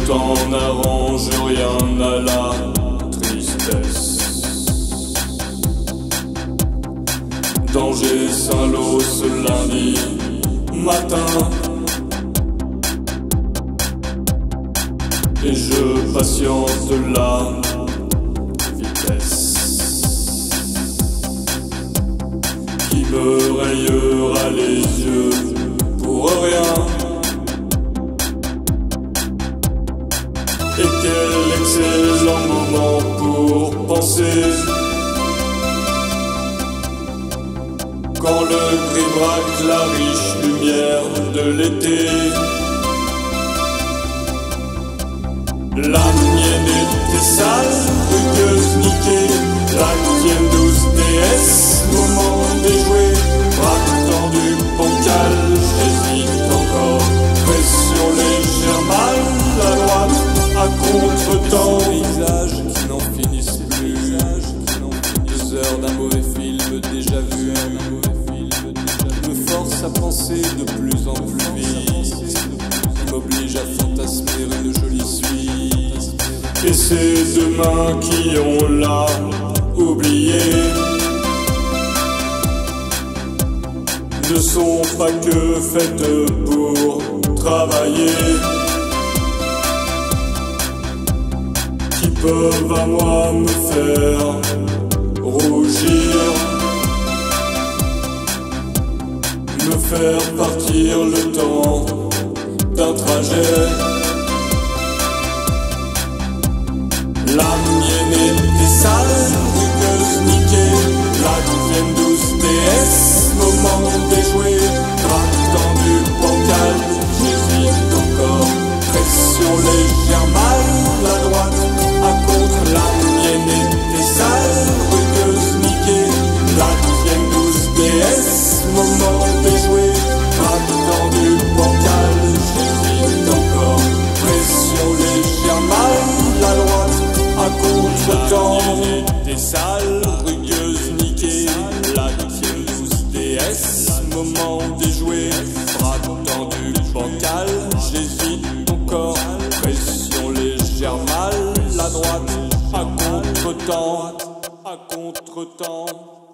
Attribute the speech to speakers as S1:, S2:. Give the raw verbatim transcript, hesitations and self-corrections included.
S1: temps n'arrange rien à la tristesse. Danger Saint-Lô ce lundi matin, et je patiente la vitesse qui me rayera les yeux pour rien. Et quel excellent moment pour penser, quand le gris braque la riche lumière de l'été. La mienne était sale, rugueuse, niquée, la tienne douce déesse, moment déjoué, bras tendu, bancal, j'hésite encore, pression légère, mal à droite, à contre-temps.
S2: Paysages qui n'en finissent plus, deux heures d'un mauvais film déjà vu, me force à penser de plus en plus vite, m'oblige à fantasmer une jolie suite.
S1: Et ces deux mains qui ont là oublié ne sont pas que faites pour travailler, qui peuvent à moi me faire rougir, me faire partir le temps d'un trajet. La mienne était sale, rugueuse, niquée, la tienne douce déesse, moment déjoué, bras tendu, bancal, j'hésite encore, pression légère, mal à droite, à contre. La mienne était sale, rugueuse, niquée, la tienne douce déesse, moment déjoué, bras tendu, bancal, j'hésite encore, pression légère, mal à droite, à contre-temps.
S2: Des sales, rugueuses, niquées, la tienne douce déesse, moment déjoué, bras tendu, bancal, j'hésite encore, pression légère, mal à droite, à contre-temps, à contre-temps.